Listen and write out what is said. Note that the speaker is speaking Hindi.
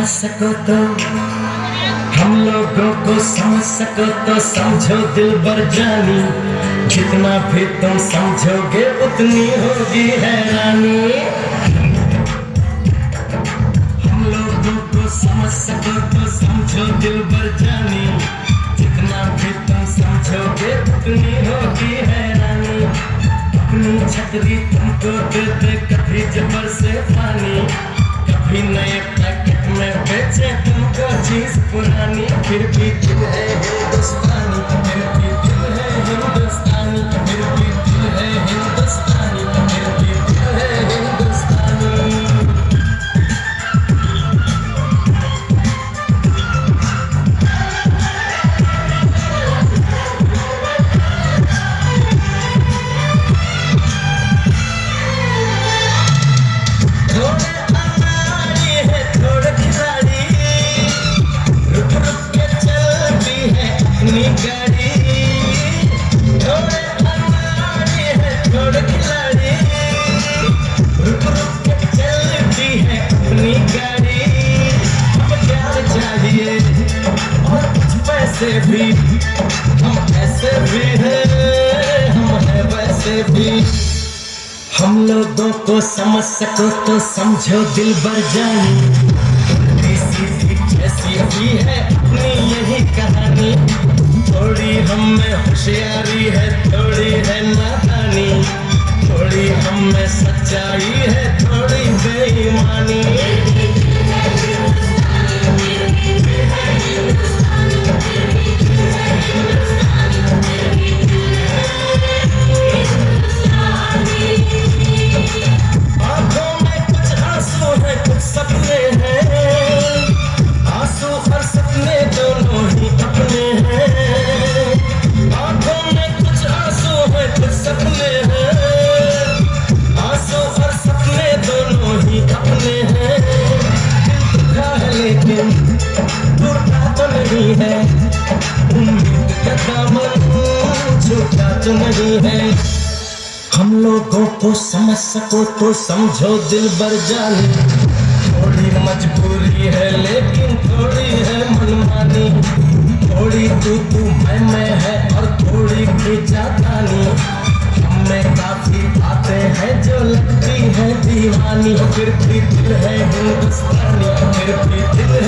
सको तो हम लोगों को समझ सको तो समझो दिलबर जानी, जितना भी तुम समझोगे उतनी होगी हैरानी। हम लोगों को समझ सको तो समझो दिलबर जानी, जितना भी तुम समझोगे उतनी होगी हैरानी। अपनी छतरी तुमको दे दे कभी जबर से पानी, कभी नए पैकेट में बेचे तुमको चीज पुरानी। फिर भी दिल है हिंदुस्तानी, फिर भी दिल है हिंदुस्तानी, फिर भी दिल है हिंदुस्तानी, फिर भी दिल है हिंदुस्तानी। गाड़ी थोड़े अनाड़ी है, थोड़े खिलाड़ी, रुक रुक के चलती है अपनी गाड़ी। हम प्यार चाहिए और कुछ पैसे भी, हम ऐसे भी हैं, हम हैं वैसे भी। हम लोगों को समझ सको तो समझो दिलबर जानी, सीधी जैसी भी है अपनी यही कहानी। थोड़ी हम में होशियारी है, थोड़ी है नादानी, थोड़ी हम में सच्चाई है, थोड़ी बेईमानी। आंखों में कुछ आंसू है, कुछ सपने हैं, आंसू और सपने दोनों ही अपने हैं। आंखों में कुछ आंसू है, कुछ सपने हैं, आंसू और सपने दोनों ही अपने हैं। दिल दुखा है लेकिन टूटा तो नहीं है, उम्मीद का दामन झूठा तो नहीं है। हम लोगों को समझ सको तो समझो दिलबर जानी, थोड़ी मजबूरी है लेकिन थोड़ी है मनमानी, थोड़ी तू मैं है और थोड़ी खींचातानी। हमें काफी बातें हैं जो लगती है दीवानी, फिर भी दिल है हिंदुस्तानी, फिर भी दिल